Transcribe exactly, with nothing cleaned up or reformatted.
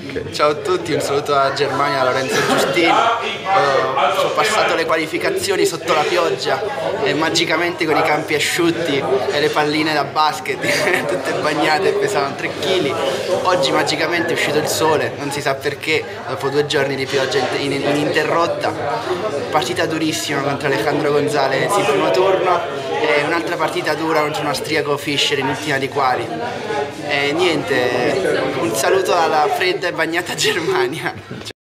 Okay. Ciao a tutti, un saluto da Germania, da Lorenzo Giustini. Uh, ho passato le qualificazioni sotto la pioggia e magicamente con i campi asciutti e le palline da basket tutte bagnate, pesavano tre chili. Oggi magicamente è uscito il sole, non si sa perché, dopo due giorni di pioggia ininterrotta. Partita durissima contro Alejandro Gonzalez in primo turno e un'altra partita dura contro un austriaco Fischer in ultima di quali. E niente, un saluto alla fredda e bagnata Germania.